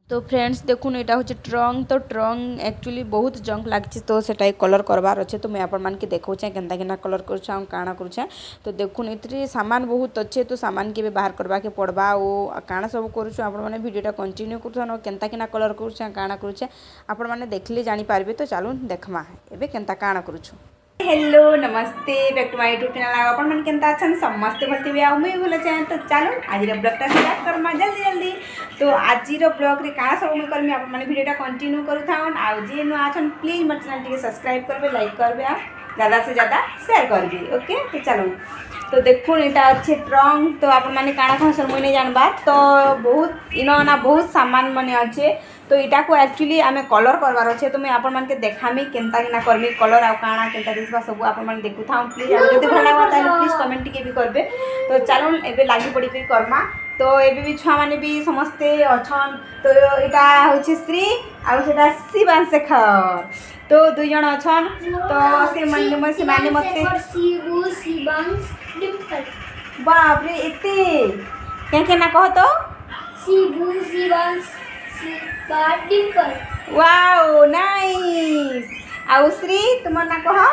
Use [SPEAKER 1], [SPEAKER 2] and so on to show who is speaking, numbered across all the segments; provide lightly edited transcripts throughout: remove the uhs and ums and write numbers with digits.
[SPEAKER 1] तो फ्रेंड्स देखुन यहाँ हूँ ट्रंक। तो ट्रंक एक्चुअली बहुत जंक लगी तो सेटा कलर करवार अच्छे। तो मुझे आपण मानके देखा केन्ता केना कलर करुछे काଣା करुछे। तो देखुन ये सामान बहुत अच्छे। तो सामान के बाहर करवा के पड़वा और काଣା सब करुछु आपण माने वीडियोटा कंटिन्यू करुछन केन्ता केना कलर करुछे काଣା करुछे आपण माने देखले जानि पारबे। तो चलून देखमा एबे केन्ता काଣା करुछु। हेलो नमस्ते back to my YouTube channel. आपण मन केन्ता अछन समस्त भलती भी आ मुई भल चाहे। तो चलो आज ब्लॉगटा स्टार्ट करमा जल्दी जल्दी। तो आज ब्लॉग रे काଣା सब मुई करमी आपण माने वीडियोटा कंटिन्यू करू थाउन। आ जे नो आछन प्लीज मोर चैनल टिके सब्सक्राइब करबे लाइक करबे आ ज़्यादा से ज़्यादा शेयर करबे। ओके तो चलो। तो देखुन यहाँ अच्छे ट्रंक। तो आपण माने काଣା कह सर मुई नहीं जानबा। तो बहुत इनो ना बहुत सामान माने अच्छे। तो इटा को एक्चुअली आमे कलर करवार अच्छे। तो मैं आपण मान के देखामी केन्ता केना करमी कलर आ काଣା केन्ता दिसबा सब आपण मान देखु थाउ प्लीज। आ जति भल लागबा ताले प्लीज कमेंट टिके भी करबे। तो चलो एबे लागी पड़ी के करमा। तो एबे भी छुआ माने भी समस्ते अछन। तो इटा होछि श्री आ सेटा शिवांश शेखर। तो दुई जण अछन। तो से माने मते
[SPEAKER 2] शिवांश डिम्पल।
[SPEAKER 1] बाप रे एते के ना कह तो
[SPEAKER 2] शिबू शिवांश डिम्पल।
[SPEAKER 1] Wow nice. आउ श्री तुम ना कह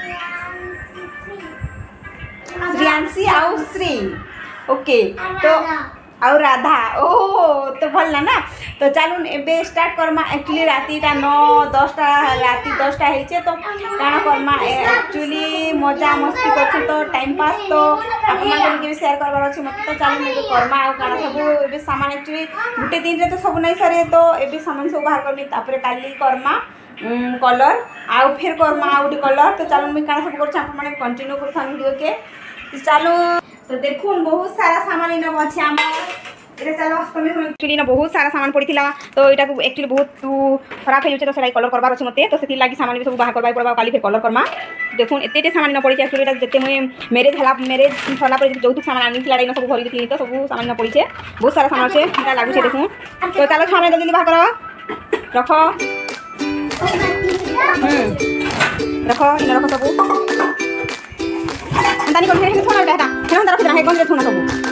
[SPEAKER 1] श्रियांशी आउ श्री। ओके तो आउ राधा। ओह तो भल ना। तो चलून एबे स्टार्ट करमा। एक्चुअली रातीटा 9-10टा राती 10टा हेचे। तो काଣା करमा एक्चुअली मजा मस्ती करछु। तो टाइम पास तो आप मन के भी शेयर करबार अछि मत। तो चलून एबे करमा आ काଣା सब एबे सामान एक्चुअली गुटे दिन रे तो सब नहीं सरे। तो एबे सामान सब बाहर करनी तापरे काली करमा कलर आउ फिर करमा आउटी कलर। तो चलून मुई काଣା सब करछु आप माने कंटिन्यू करू थान वीडियो के। तो चलो। तो देखुन बहुत सारा सामान इन अच्छे आम एक्चुअली ना बहुत सारा सामान पड़ीला। तो यहाँ को एक्चुअली बहुत खराब हो जाए। तो सही कलर करवार अच्छे मत। तो से लगी सामान भी सब बाहर करवा पड़ा काली फिर कलर करमा। देखुन एते सामान न पड़ी एक्चुअली जिते मुझे मैरेज सरला जो सामान आनी थी सब भरी थी। तो सब सामान न पड़ी बहुत सारा सामान अच्छे लगुचे देखुन। तो चलो सामान जल्दी बाहर कर रख रख इन रख सब दानी कर रखी रखी थोड़ा सब।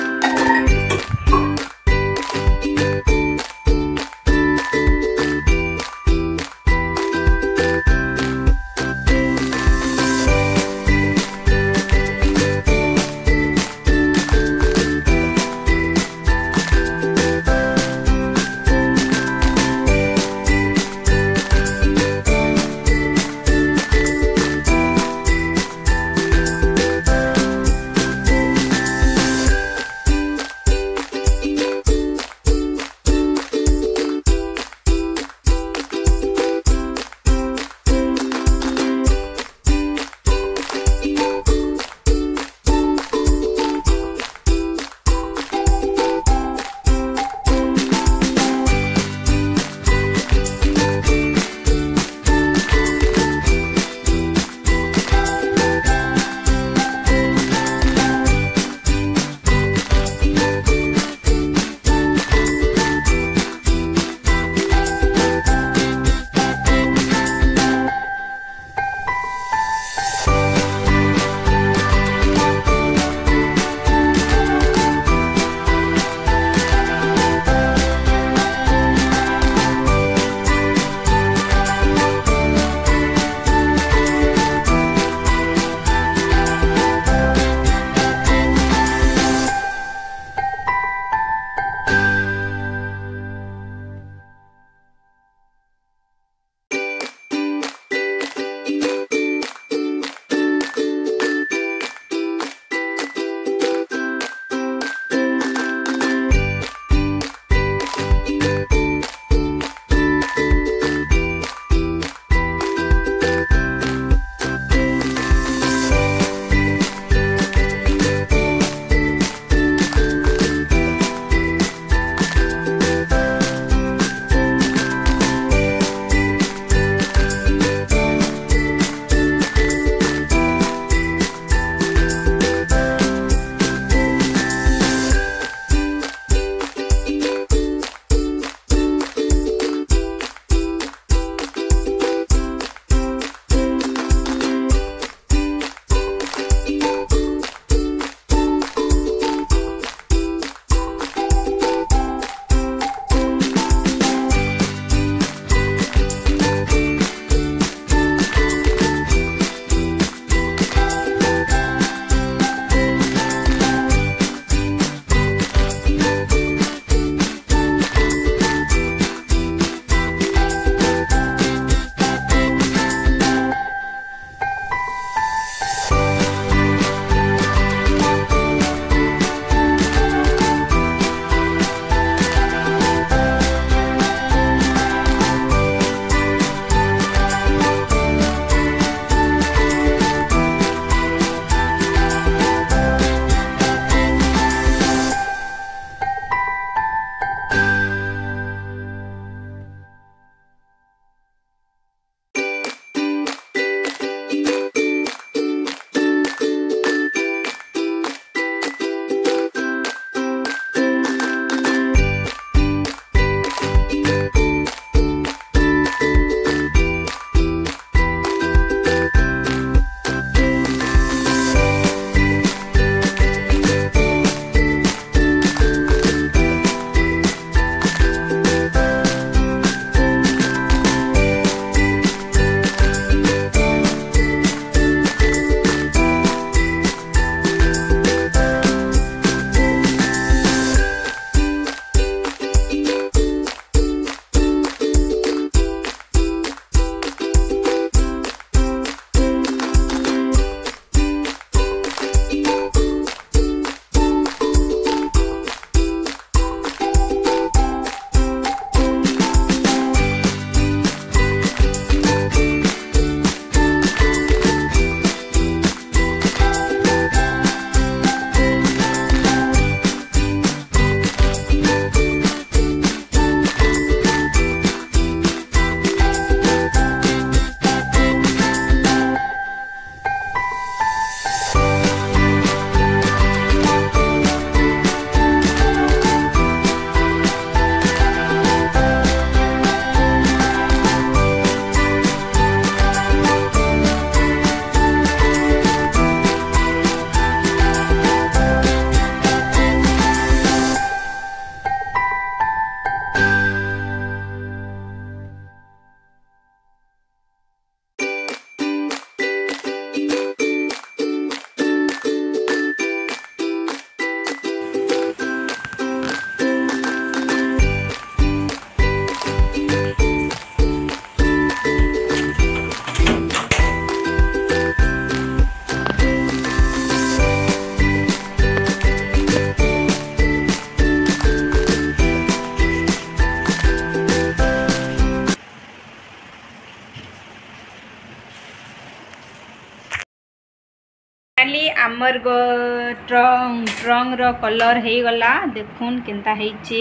[SPEAKER 1] आमर ट्रंग रो कलर हे गला देखुन केनता हेचे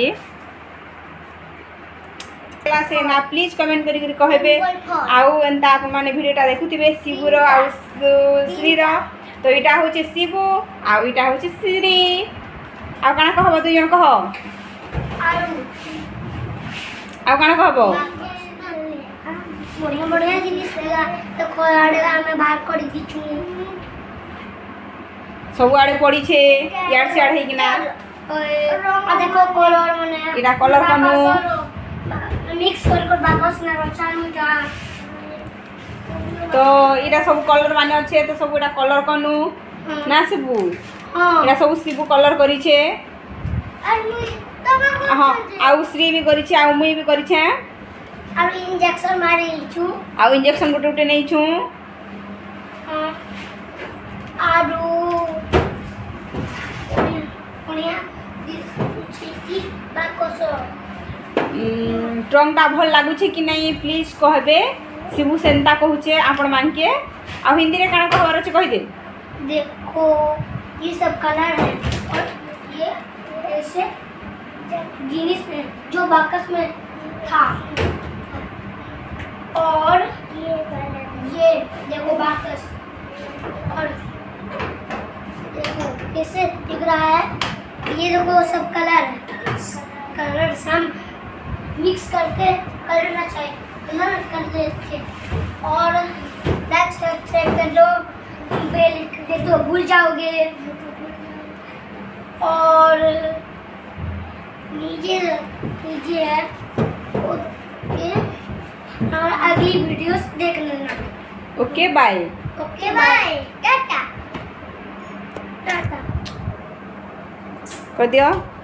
[SPEAKER 1] से ना प्लीज कमेंट करी कहबे आउ एंता आप माने वीडियोटा देखुथिबे शिवुर आ श्रीर तो इटा होचे शिवु आ इटा होचे श्री आ काना कहबो दुई जन कह आ काना कहबो
[SPEAKER 2] बढ़िया बढ़िया जिनिस लेगा तो खोआड़े हमें बाहर कर दिछु
[SPEAKER 1] सब आड़े पड़ी छे यार से आड़े किना
[SPEAKER 2] आ देखो कलर माने
[SPEAKER 1] इटा कलर कनु
[SPEAKER 2] मिक्स कर बाकस ना रचानु जा
[SPEAKER 1] तो इटा सब कलर माने अच्छे तो सब इटा कलर कनु ना शिबू
[SPEAKER 2] हां
[SPEAKER 1] इटा सब शिबू कलर करी छे हां आउ श्री भी करी छे आउ मुई भी करी छे
[SPEAKER 2] अब इंजेक्शन मारी छु
[SPEAKER 1] आउ इंजेक्शन गोटे गोटे नहीं छु
[SPEAKER 2] हां आरु कोनिया छिटी बाकस
[SPEAKER 1] ट्रंगटा भल लागुछे कि नहीं प्लीज कहबे शिबू सेंता कहूचे आपण मान के आ हिंदी रे काना कहबार छै कहि दे
[SPEAKER 2] देखो ये सब कलर है और ये ऐसे जिनिस में जो बाकस में था और ये देखो बाकस और देखो कैसे दिख रहा है ये देखो सब कलर सब मिक्स करके करना चाहिए कलर कर देते और बैक साइड कर दो बेल तो भूल जाओगे और नीचे है ओके और अगली वीडियोस देख लेना
[SPEAKER 1] ओके बाय
[SPEAKER 2] टाटा टाटा
[SPEAKER 1] कर दियो।